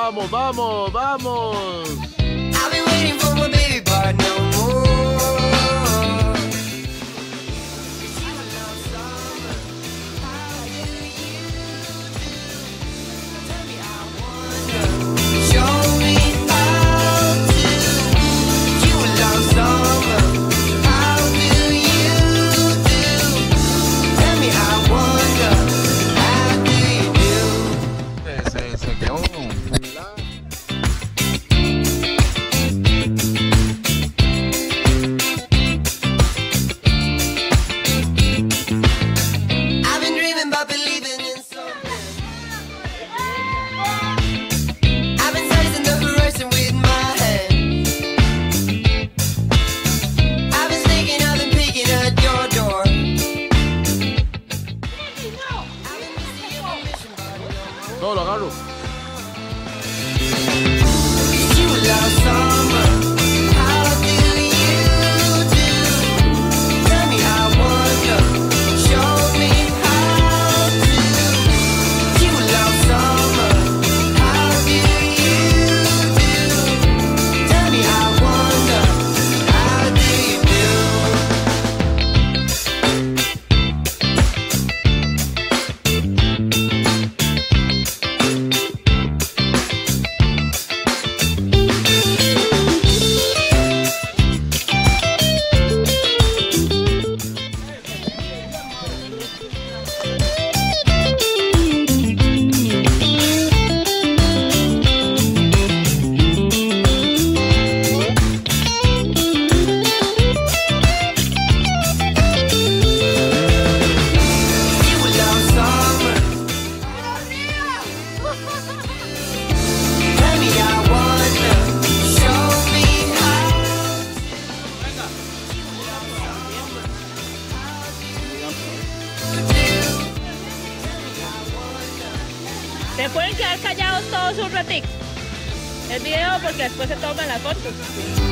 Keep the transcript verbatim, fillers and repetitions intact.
vamos, vamos, vamos. I've been waiting for my baby, but no more. Show me how to. You love summer. How do you do? Tell me, I wonder. How do you do? Se, se quedó. I've been dreaming about believing in something. I've been sizing the horizon with my hands. I've been sneaking, I've been peeking at your door. I've been missing your permission, but no No, lo agarro. you love summer. How do you do? Tell me, I wonder. Show me how to. You love summer. How do you do? Tell me, I wonder. How do you do? You love summer. Tell me, I wonder. Show me how. Se pueden quedar callados todos un ratito. El video porque después se toman las fotos.